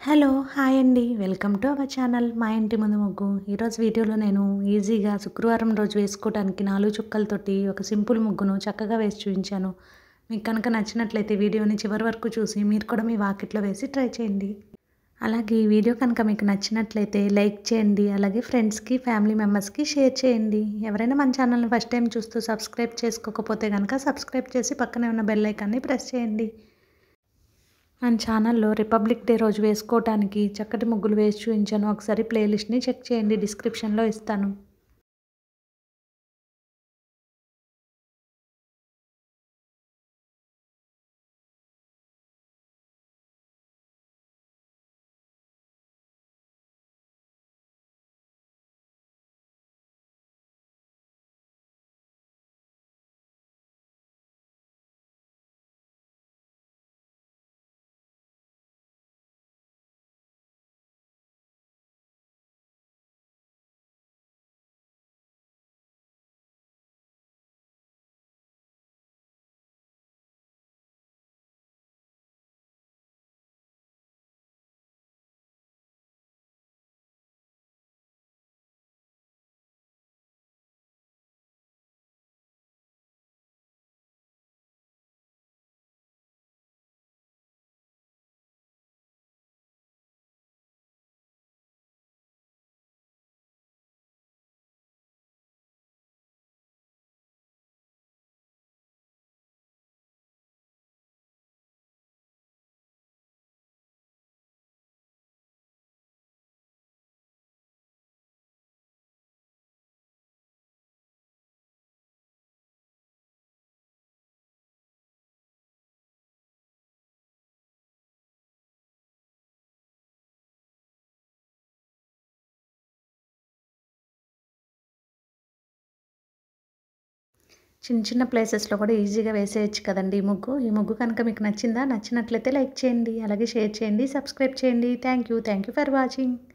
Hello! Hi అండి. Welcome to our channel మా ఇంటి ముందు ముగ్గు. ఈరోజు వీడియోలో నేను ఈజీగా శుక్రవారం రోజు వేసుకోవడానికి 4 చుక్కలతోటి ఒక సింపుల్ ముగ్గును చక్కగా వేసి చూపించాను. మీకు కనుక నచ్చినట్లయితే వీడియోని చివరి వరకు చూసి మీరు కూడా మీ వాకిట్లో వేసి ట్రై చేయండి. అలాగే ఈ వీడియో కనుక మీకు నచ్చినట్లయితే లైక్ చేయండి. అలాగే ఫ్రెండ్స్‌కి, ఫ్యామిలీ మెంబర్స్‌కి షేర్ చేయండి. ఎవరైనా మన ఛానల్‌ని ఫస్ట్ టైం చూస్తూ సబ్స్క్రైబ్ చేసుకోకపోతే గనుక సబ్స్క్రైబ్ చేసి పక్కనే ఉన్న బెల్ ఐకాన్‌ని ప్రెస్ చేయండి. మన ఛానల్లో రిపబ్లిక్ డే రోజు వేసుకోవటానికి చక్కటి ముగ్గులు వేసి చూపించాను. ఒకసారి ప్లేలిస్ట్ని చెక్ చేయండి, డిస్క్రిప్షన్లో ఇస్తాను. చిన్న చిన్న ప్లేసెస్లో కూడా ఈజీగా వేసేయచ్చు కదండి ఈ ముగ్గు. ఈ ముగ్గు కనుక మీకు నచ్చిందా? నచ్చినట్లయితే లైక్ చేయండి. అలాగే షేర్ చేయండి, సబ్స్క్రైబ్ చేయండి. Thank you for watching.